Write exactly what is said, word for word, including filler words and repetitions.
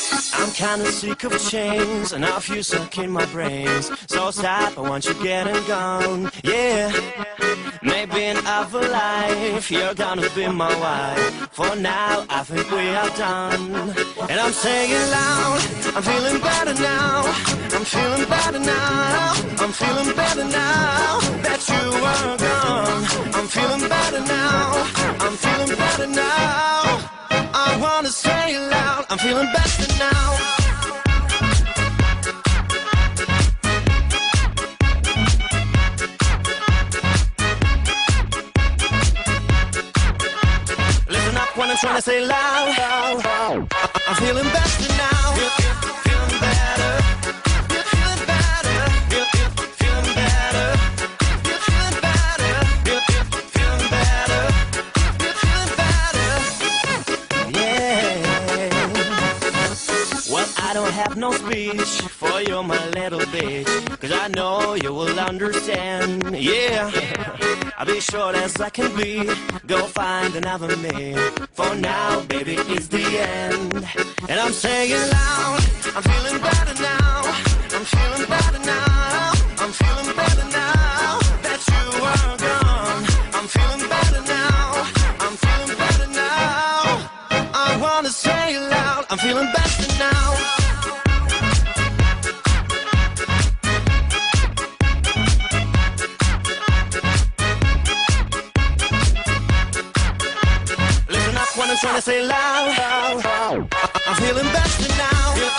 I'm kinda sick of chains and of you sucking my brains. So stop, I want you getting gone, yeah. Maybe in other life you're gonna be my wife. For now, I think we are done. And I'm saying loud, I'm feeling better now. I'm feeling better now. I'm feeling better now that you are gone. I'm feeling better now. I'm feeling better now. I wanna say it loud, I'm feeling better now. Listen up when I'm trying to say loud, loud, loud. I'm feeling better now. Feeling better. Feeling better. Feeling better. Feeling better. Feeling better. Feeling better. Yeah. Well, I don't have no speech for you, my little bitch, 'cause I know you will understand. Yeah. I'll be short as I can be. Go find another me. For now, baby, it's the end. And I'm saying loud, I'm feeling better now. I'm feeling better now. I'm feeling better now that you are gone. I'm feeling better now. I'm feeling better now. I wanna say it loud, I'm feeling better now. When I'm trying to say loud, loud, loud. I'm feeling better now.